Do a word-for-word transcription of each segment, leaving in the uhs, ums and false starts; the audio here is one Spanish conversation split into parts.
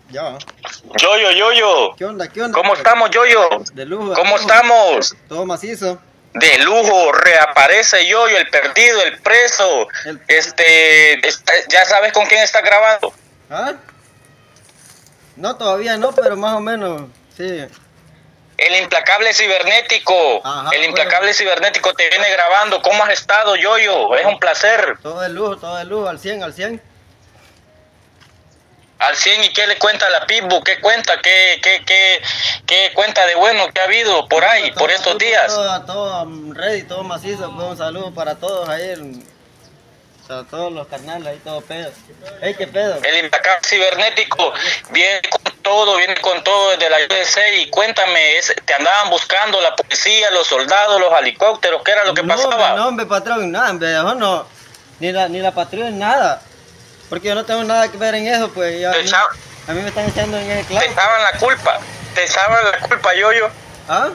Ya. Yoyo, Yoyo. ¿Qué onda? ¿Qué onda? ¿Cómo estamos, Yoyo? De lujo. ¿Cómo de lujo. estamos? Todo macizo. De lujo, reaparece Yoyo, el perdido, el preso. El- Este, está- ¿ya sabes con quién está grabando? ¿Ah? No, todavía no, pero más o menos, sí. El implacable cibernético. Ajá, el implacable bueno. cibernético te viene grabando. ¿Cómo has estado, Yoyo? Es un placer. Todo de lujo, todo de lujo, al cien, al cien. Al cien, ¿y qué le cuenta a la Pitbull? ¿Qué cuenta? ¿Qué, qué, qué, qué cuenta de bueno que ha habido por ahí, por estos días? Todo, todo um, ready, todo macizo. Pues un saludo para todos ahí. el- O sea, todos los carnales ahí, todo pedo. Ey, qué pedo. El implacable cibernético viene con todo, viene con todo desde la U S A. Y cuéntame, es- ¿te andaban buscando la policía, los soldados, los helicópteros? ¿Qué era lo que no, pasaba? No, hombre, patrón, nada, hombre, yo no. Ni la, ni la patrulla, nada. Porque yo no tengo nada que ver en eso, pues. ya- Te a, mí, echa- a mí me están echando en ese Te clavo. echaban la culpa, te echaban la culpa, Yoyo. ¿Ah?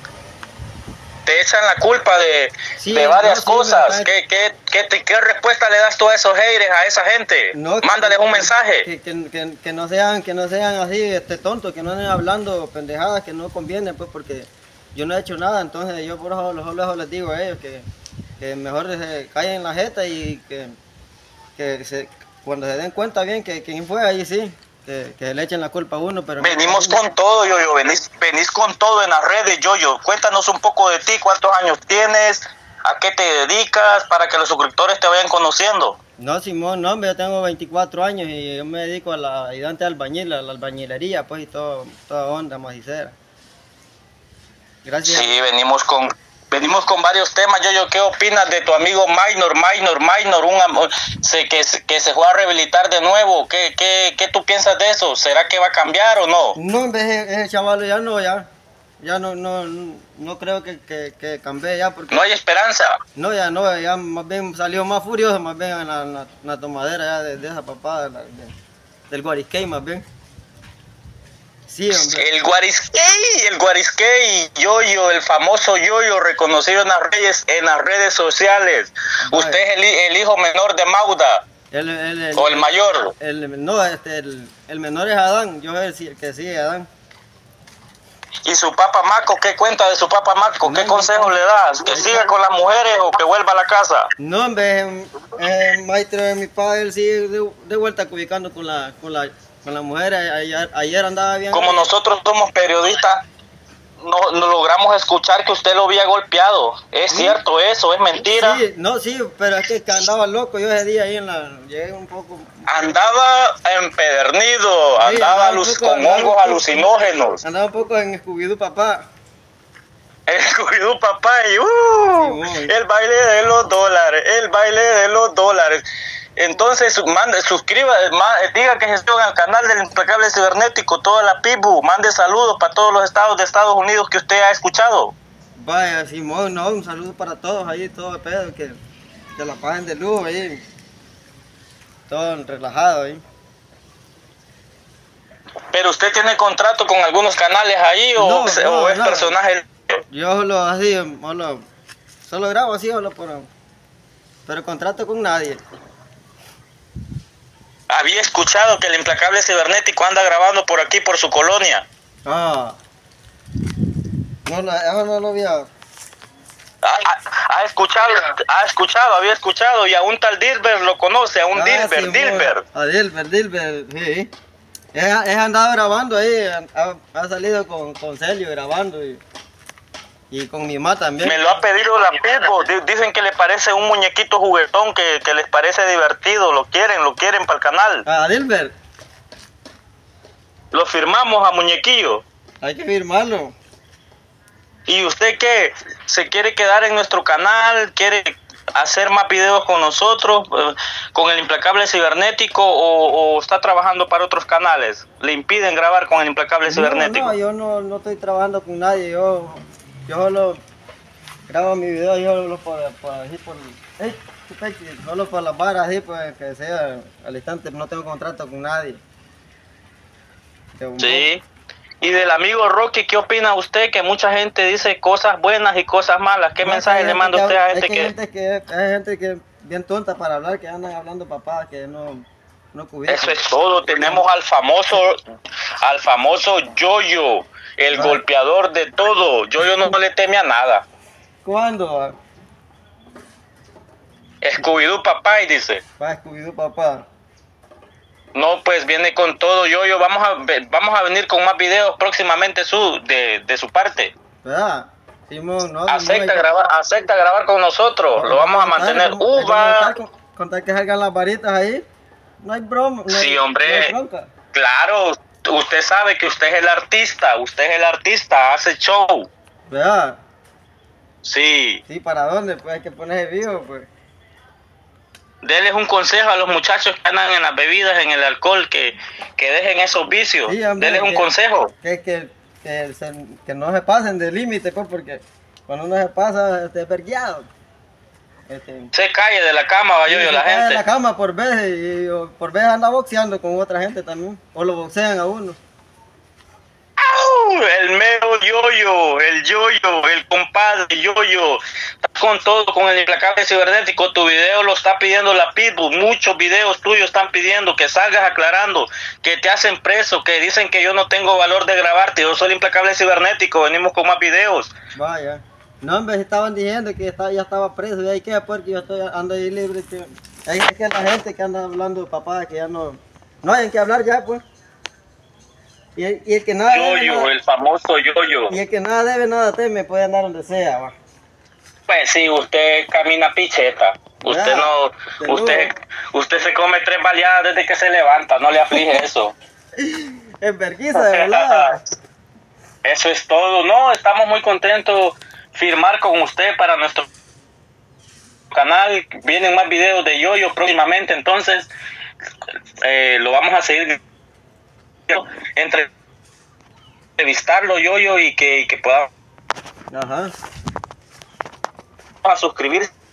Te echan la culpa de, Sí, de varias no, sí, me cosas. están- ¿Qué, qué, qué, te- qué respuesta le das tú a esos haters, a esa gente? No, que- Mándales un que- mensaje. Que, que, que, que no sean, que no sean así, este, tontos, que no anden hablando pendejadas que no convienen, pues, porque yo no he hecho nada, entonces yo por eso los lejos les digo a ellos que, que mejor se callen la jeta y que, que se, cuando se den cuenta bien que quién fue, ahí sí, que, que le echen la culpa a uno, pero no- Venimos con todo, Yoyo, venís, venís con todo en las redes, Yoyo. Cuéntanos un poco de ti, cuántos años tienes, a qué te dedicas, para que los suscriptores te vayan conociendo. No, Simón, no, hombre, yo tengo veinticuatro años y yo me dedico a la ayudante de albañil, a la albañilería, pues, y todo, toda onda macicera. Gracias. Sí, venimos con venimos con varios temas. Yoyo, ¿qué opinas de tu amigo Minor, Minor, Minor, un am- se, que, se- que se fue a rehabilitar de nuevo? ¿Qué, qué, ¿Qué tú piensas de eso? ¿Será que va a cambiar o no? No, hombre, ese, ese chaval ya no, ya, ya no, no, no, no creo que, que, que cambie ya, porque No hay esperanza. no, ya no, ya más bien salió más furioso, más bien en la, en la- en la tomadera ya de, de esa papada, de la- de- del guarisquey más bien. Sí, hombre. El Guarisquey, el Guarisquey, Yoyo, el famoso Yoyo, reconocido en las redes, en las redes sociales. Vaya. Usted es el, hi- el hijo menor de Mauda, El, el, el, o el mayor. el- no, este, el, el menor es Adán, yo es el, el que sigue Adán. ¿Y su papá Marco? ¿Qué cuenta de su papá Marco? ¿Qué No, consejo no. le das? ¿Que siga con las mujeres o que vuelva a la casa? No, hombre, el, el maestro de mi padre, él sigue de, de vuelta ubicando con la, con la, con la mujer. Ayer, ayer andaba bien. Como nosotros somos periodistas, no, no logramos escuchar que usted lo había golpeado. ¿Es cierto eso? ¿Es mentira? Sí, no, sí, pero es que, que andaba loco yo ese día ahí en la. Llegué un poco. Andaba empedernido, Sí, andaba un alus- poco- con andaba un hongos poco- alucinógenos. Andaba un poco en Scooby-Doo, papá. El Scooby-Doo, papá, y uh, Sí, el baile de los dólares, el baile de los dólares. Entonces, mande, suscriba, ma- diga que se suscriban al canal del Implacable Cibernético, toda la Pibu, mande saludos para todos los estados de Estados Unidos que usted ha escuchado. Vaya, Simón, no, un saludo para todos ahí, todo el pedo, que, que la pasen de lujo ahí. Todo relajado ahí. Pero usted tiene contrato con algunos canales ahí o, No, o no, es no. personaje. Yo solo así, solo, solo grabo así, solo por, pero contrato con nadie. Había escuchado que el Implacable Cibernético anda grabando por aquí, por su colonia. Ah. No, no, eso no lo había. Ha, ha- ha escuchado, ha escuchado, había escuchado, y a un tal Dilber lo conoce, a un Ah, Dilber, Simón. Dilber. A Dilber, Dilber, sí. Él, él andaba grabando ahí, ha, ha salido con, con Celio grabando y, y con mi mamá también. Me lo ha pedido la Pitbull. Di- Dicen que le parece un muñequito juguetón que, que les parece divertido. Lo quieren, lo quieren para el canal. A Dilber, Lo firmamos a muñequillo. hay que firmarlo. ¿Y usted qué? ¿Se quiere quedar en nuestro canal? ¿Quiere hacer más videos con nosotros, eh, con el Implacable Cibernético, o, o está trabajando para otros canales? ¿Le impiden grabar con el Implacable Cibernético? No, no, yo no, no estoy trabajando con nadie, yo, yo solo grabo mi video, yo solo por, por, así por, ey, qué peche, solo por las varas, así, pues, que sea al instante, no tengo contrato con nadie. Que- Sí. Y del amigo Rocky, ¿qué opina usted? Que mucha gente dice cosas buenas y cosas malas. ¿Qué No, mensaje hay le gente manda que usted a hab- gente es que que... hay gente que hay gente que es bien tonta para hablar, que andan hablando papá, que no, no cubierto. Eso es todo. Tenemos al famoso, al famoso Yoyo, el Vale. golpeador de todo. Yoyo no le teme a nada. ¿Cuándo? Scooby-Doo papá, y dice. Va, Scooby-Doo, papá. No, pues viene con todo, Yoyo. Vamos a ve- vamos a venir con más videos próximamente su de, de su parte. ¿Verdad? Simón, no. Acepta no, grabar, acepta grabar con nosotros. Lo vamos a mantener. Hay que montar Uva. con- Contar que salgan las varitas ahí. No hay broma. No hay, Sí, hombre. no hay bronca. Claro, usted sabe que usted es el artista. Usted es el artista, hace show. ¿Verdad? Sí. Sí, ¿para dónde? Pues hay que ponerse vivo, pues. Deles un consejo a los muchachos que andan en las bebidas, en el alcohol, que, que dejen esos vicios. Sí, hombre, Deles un que- consejo. Que, que, que, se- que no se pasen de límite, pues, porque cuando uno se pasa, este, es vergueado. Este, Se calle de la cama, va sí, Yoyo, se la cae de gente. la cama por veces y o por veces anda boxeando con otra gente también. O lo boxean a uno. ¡Au! El mero Yoyo, el Yoyo, el compadre Yoyo. Está con todo, con el implacable cibernético. Tu video lo está pidiendo la Pitbull. Muchos videos tuyos están pidiendo que salgas aclarando, que te hacen preso, que dicen que yo no tengo valor de grabarte. Yo soy el implacable cibernético. Venimos con más videos. Vaya. No, hombre, estaban diciendo que estaba, ya estaba preso. Y ahí queda, porque yo estoy, ando ahí libre. Que, ahí es que la gente que anda hablando, papá, que ya no, no hay en qué hablar ya, pues. Y el, y el que nada debe, Yoyo, nada, el famoso Yoyo. y el que nada debe, nada teme, puede andar donde sea, va. Pues sí, usted camina picheta. Usted Ya, no, peludo. usted, usted se come tres baleadas desde que se levanta. No le aflige eso. Es vergüenza, de verdad. Eso es todo. No, estamos muy contentos firmar con usted para nuestro canal. Vienen más videos de Yoyo próximamente, entonces eh, lo vamos a seguir entre entrevistarlo Yoyo y que, y que pueda Ajá. a suscribirse